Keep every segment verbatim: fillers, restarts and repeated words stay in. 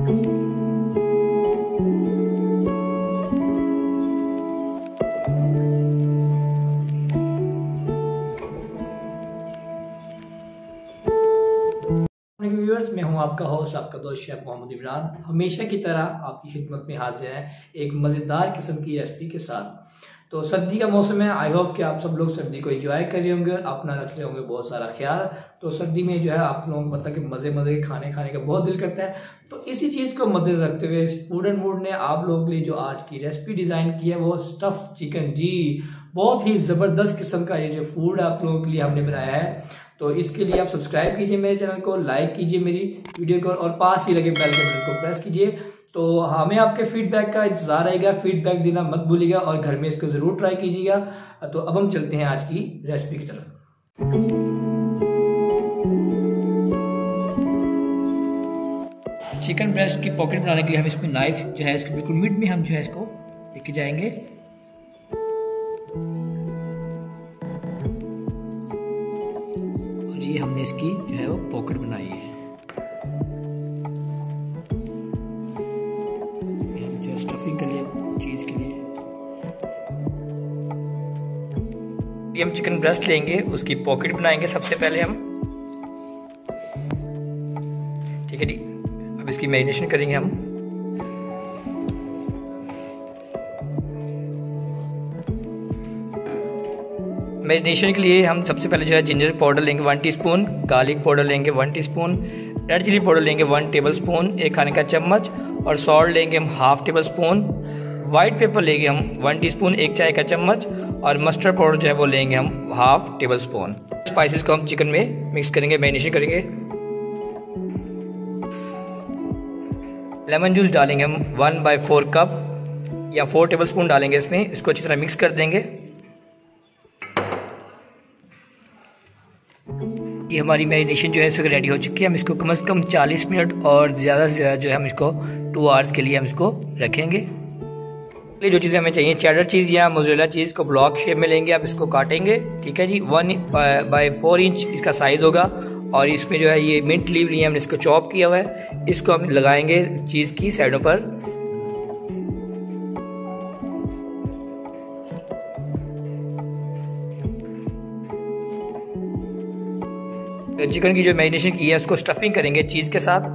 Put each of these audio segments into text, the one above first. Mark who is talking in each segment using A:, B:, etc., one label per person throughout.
A: Viewers, मैं हूं आपका होस्ट, आपका दोस्त शेफ मोहम्मद इमरान। हमेशा की तरह आपकी खिदमत में हाजिर है एक मज़ेदार किस्म की रेसिपी के साथ। तो सर्दी का मौसम है, आई होप कि आप सब लोग सर्दी को एंजॉय कर रहे होंगे, अपना रख रहे होंगे बहुत सारा ख्याल। तो सर्दी में जो है आप लोगों को पता कि मज़े मज़े के खाने खाने का बहुत दिल करता है। तो इसी चीज़ को मद्देनजर रखते हुए फूड एंड मूड ने आप लोगों के लिए जो आज की रेसिपी डिज़ाइन की है वो स्टफ चिकन। जी, बहुत ही ज़बरदस्त किस्म का ये जो फूड आप लोगों के लिए हमने बनाया है। तो इसके लिए आप सब्सक्राइब कीजिए मेरे चैनल को, लाइक कीजिए मेरी वीडियो को और पास ही लगे बेल के बटन को प्रेस कीजिए। तो हमें आपके फीडबैक का इंतजार रहेगा, फीडबैक देना मत भूलिएगा और घर में इसको जरूर ट्राई कीजिएगा। तो अब हम चलते हैं आज की रेसिपी की तरफ। चिकन ब्रेस्ट की पॉकेट बनाने के लिए हम इसमें नाइफ जो है इसके बिल्कुल मिड में हम जो है इसको लेके जाएंगे। और ये हमने इसकी जो है वो पॉकेट बनाई है। जो स्टफिंग के लिए, चीज के लिए ये हम चिकन ब्रेस्ट लेंगे, उसकी पॉकेट बनाएंगे सबसे पहले हम। ठीक है जी, अब इसकी मैरिनेशन करेंगे हम। मैरिनेशन के लिए हम सबसे पहले जो है जिंजर पाउडर लेंगे वन टीस्पून, गार्लिक पाउडर लेंगे one teaspoon, red chili powder लेंगे वन टेबलस्पून, एक खाने का चम्मच, और सॉल्ट लेंगे हम half tablespoon. White pepper लेंगे हम वन टीस्पून, एक चाय का चम्मच, और मस्टर्ड पाउडर जो है वो लेंगे हम हाफ टेबल स्पून। स्पाइसेस को हम चिकन में मिक्स करेंगे, मैरिनेशन करेंगे। लेमन जूस डालेंगे हम वन बाई फोर कप या फोर टेबल स्पून डालेंगे इसमें। इसको अच्छी तरह मिक्स कर देंगे। ये हमारी मैरिनेशन जो है इसको रेडी हो चुकी है। हम इसको कम से कम चालीस मिनट और ज़्यादा से ज़्यादा जो है हम इसको टू आवर्स के लिए हम इसको रखेंगे। ये जो चीज़ें हमें चाहिए, चेडर चीज़ या मोज़रेला चीज़ को ब्लॉक शेप में लेंगे, आप इसको काटेंगे। ठीक है जी, वन बाय फोर इंच इसका साइज़ होगा। और इसमें जो है ये मिंट लीव लिए हमने इसको चॉप किया हुआ है, इसको हम लगाएंगे चीज़ की साइडों पर। चिकन की जो मैरिनेशन की है उसको स्टफिंग करेंगे चीज़ के साथ।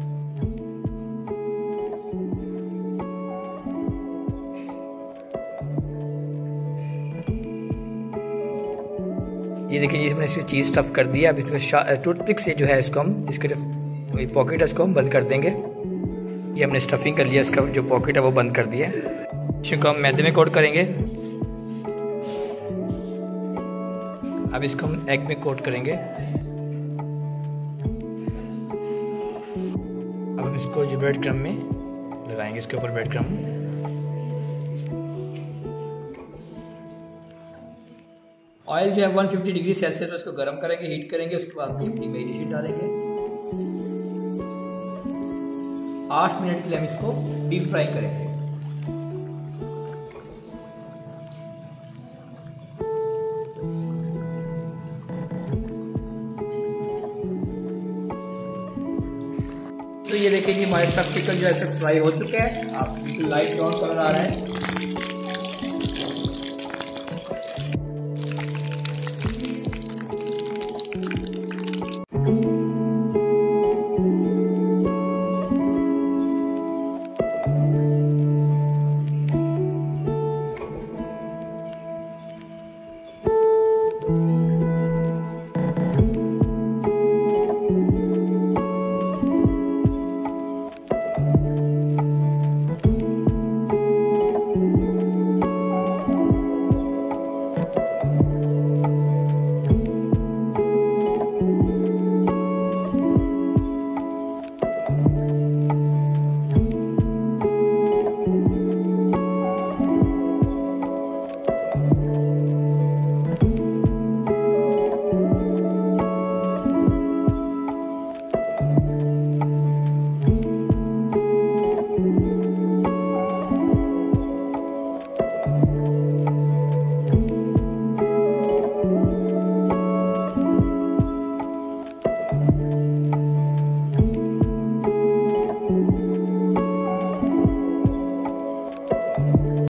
A: ये देखिए जी, इसमें इसमें चीज़ स्टफ कर दिया। अब इसमें टूथपिक से जो है इसको हम इसके जो पॉकेट है इसको हम बंद कर देंगे। ये हमने स्टफिंग कर लिया, इसका जो पॉकेट है वो बंद कर दिया। इसको हम मैदे में कोट करेंगे। अब इसको हम एग में कोट करेंगे। अब हम इसको जो ब्रेड क्रम में लगाएंगे, इसके ऊपर ब्रेड क्रम। ऑयल जो है वन फिफ्टी डिग्री सेल्सियस पर इसको गर्म करेंगे, हीट करेंगे। उसके बाद अपनी मैरिनेशन डालेंगे। आठ मिनट के लिए हम इसको डीप फ्राई करेंगे। तो ये देखिए जी, हमारे सब चिकन जो है फ्राई हो चुके हैं। आप बिल्कुल लाइट ब्राउन कलर आ रहा है।